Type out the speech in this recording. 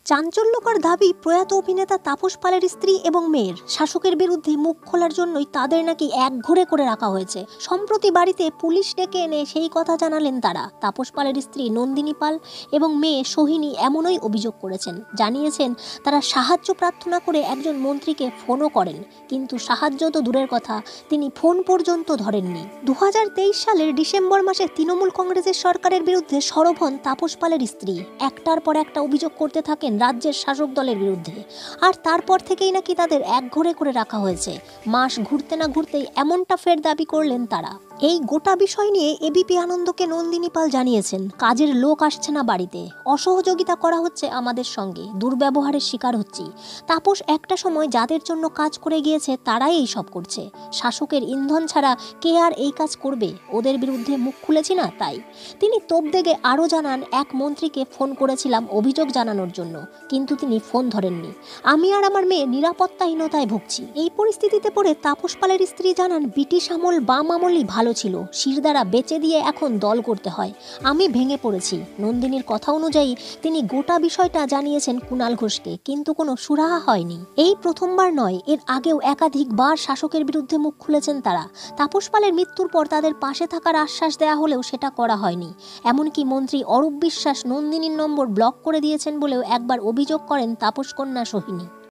চাঞ্চল্যকর দাবি প্রয়াত অভিনেতা তাপস পালের স্ত্রী এবং মেয়ের। শাসকের বিরুদ্ধে মুখ খোলার জন্যই তাদের নাকি একঘরে করে রাখা হয়েছে। সম্প্রতি বাড়িতে পুলিশ ডেকে এনে সেই কথা জানালেন তারা। তাপস পালের স্ত্রী নন্দিনী পাল এবং মেয়ে সোহিনী এমনই অভিযোগ করেছেন। জানিয়েছেন তারা সাহায্য প্রার্থনা করে একজন মন্ত্রীকে ফোনও করেন, কিন্তু সাহায্য তো দূরের কথা, তিনি ফোন পর্যন্ত ধরেননি। 2023 সালের ডিসেম্বর মাসে তৃণমূল কংগ্রেসের সরকারের বিরুদ্ধে সরব হন তাপস পালের স্ত্রী। একটার পর একটা অভিযোগ করতে থাকেন রাজ্যের শাসক দলের বিরুদ্ধে। আর তারপর থেকেই নাকি তাদের একঘরে করে রাখা হয়েছে। মাস ঘুরতে না ঘুরতেই এমনটা ফের দাবি করলেন তারা। এই গোটা বিষয় নিয়ে এবিপি আনন্দকে নন্দিনী পাল জানিয়েছেন, কাজের লোক আসছে না বাড়িতে, অসহযোগিতা করা হচ্ছে আমাদের সঙ্গে, দুর্ব্যবহারের শিকার হচ্ছি। তাপস একটা সময় যাদের জন্য কাজ করে গিয়েছে তারাই এই সব করছে। শাসকের ইন্ধন ছাড়া কে আর এই কাজ করবে? ওদের বিরুদ্ধে মুখ খুলেছি না তাই। তিনি তোপ দেগে আরও জানান, এক মন্ত্রীকে ফোন করেছিলাম অভিযোগ জানানোর জন্য, কিন্তু তিনি ফোন ধরেননি। আমি আর আমার মেয়ে নিরাপত্তাহীনতায় ভুগছি। এই পরিস্থিতিতে পড়ে তাপস পালের স্ত্রী জানান, ব্রিটিশ আমল বাম আমলই ভালো ছিল, শিরদাঁড়া বেচে দিয়ে এখন দল করতে হয়। আমি ভেঙে পড়েছি। নন্দিনীর কথা অনুযায়ী তিনি গোটা বিষয়টা জানিয়েছেন কুণাল ঘোষকে, কিন্তু কোনো সুরাহা হয়নি। এই প্রথমবার নয়, এর আগেও একাধিকবার শাসকের বিরুদ্ধে মুখ খুলেছেন তারা। তাপস পালের মৃত্যুর পর তাদের পাশে থাকার আশ্বাস দেয়া হলেও সেটা করা হয়নি। এমনকি মন্ত্রী অরূপ বিশ্বাস নন্দিনীর নম্বর ব্লক করে দিয়েছেন বলেও একবার অভিযোগ করেন তাপস কন্যা সোহিনী।